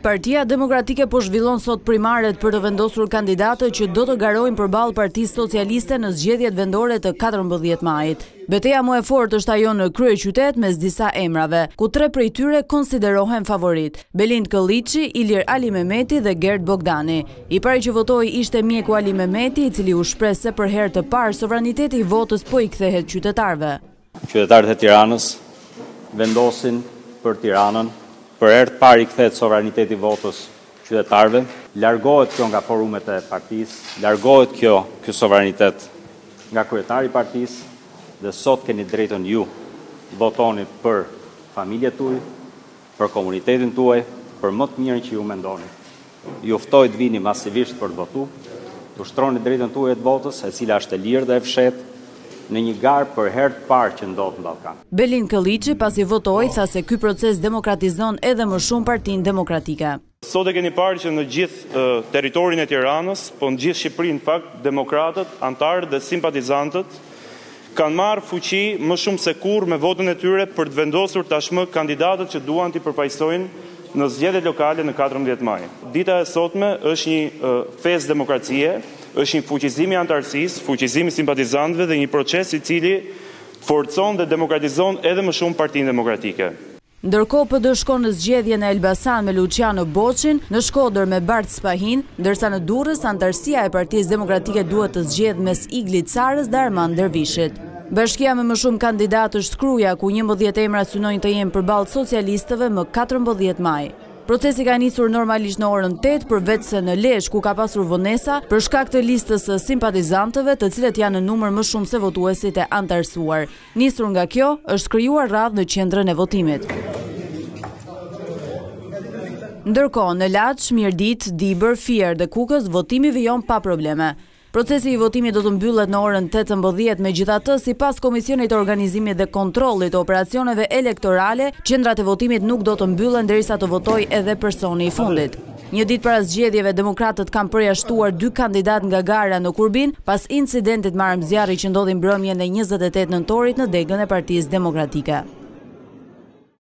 Partia Demokratike po zhvillon sot primaret për të vendosur kandidatët që do të garojnë përballë Partisë Socialiste në zgjedhjet vendore të 14 majit. Beteja më e fortë është ajo në kryeqytet mes disa emrave, ku 3 prej tyre konsiderohen favorit: Belind Këlliçi, Ilir Alimehmetit dhe Gert Bogdanit. I pari që votoi ishte mjeku Alimehmeti, i cili u shpreh se për herë të parë sovraniteti i votës po i kthehet qytetarëve. Qytetarët e Tiranës vendosin për Tiranën. Për herë të parë i kthehet sovraniteti i votës qytetarëve, largohet kjo nga forumet e partisë, largohet ky sovranitet nga kryetari i partisë dhe sot keni drejtën ju votoni për familjet tuaj, për komunitetin tuaj, për më të mirën që ju mendoni. Ju ftoj të vini masivisht për të votuar, të ushtroni drejtën tuaj të votës, e cila është e lirë dhe e fshehtë, në një garë për herë të parë që ndodh në Ballkan. Belind Këlliçi pasi votoi tha se ky proces demokratizon edhe më shumë Partinë Demokratike. Sot e keni parë që në gjithë territorin e Tiranës, po në gjithë Shqipërinë në fakt, demokratët, antarët dhe simpatizantët kanë marrë fuqi më shumë se kurrë me votën e tyre për të vendosur tashmë kandidatët që duan t'i përfaqësojnë në zgjedhjet lokale në 14 maj. Dita e sotme është një festë demokracie, është një fuqizim i antarësisë, fuqizim i simpatizantëve dhe një proces i cili forcon dhe demokratizon edhe më shumë Partinë Demokratike. Ndërkohë PD shkon në zgjedhje në Elbasan me Luçiano Boçin, në Shkodër me Bardh Spahinë, ndërsa në Durrës antarësia e Partisë Demokratike duhet të zgjedhë mes Igli Carës dhe Armand Dervishit. Bashkia me më shumë kandidatë është Kruja, ku 11 emra synojnë të jenë përballë socialistëve më 14 maj. Procesi ka nisur normalisht në orën 8, përveç se në Lezhë, ku ka pasur vonesa për shkak të listës së simpatizantëve, të cilët janë në numër më shumë se votuesit e antarësuar. Nisur nga kjo, është krijuar radhë në qendrën e votimit. Ndërkohë, në Laç, Mirdit, Dibër, Fier dhe Kukës, votimi vijon pa probleme. Procesi i votimit do të mbyllet në orën 18, megjithatë, sipas Komisionit të Organizimit dhe Kontrollit të Operacioneve Elektorale, qendrat e votimit nuk do të mbyllen derisa të votojë edhe personi i fundit. Një ditë para zgjedhjeve, demokratët kanë përjashtuar 2 kandidat nga gara në Kurbin pas incidentit me armëzjarri që ndodhi mbrëmjen e 28 nëntorit në degën e Partisë Demokratike.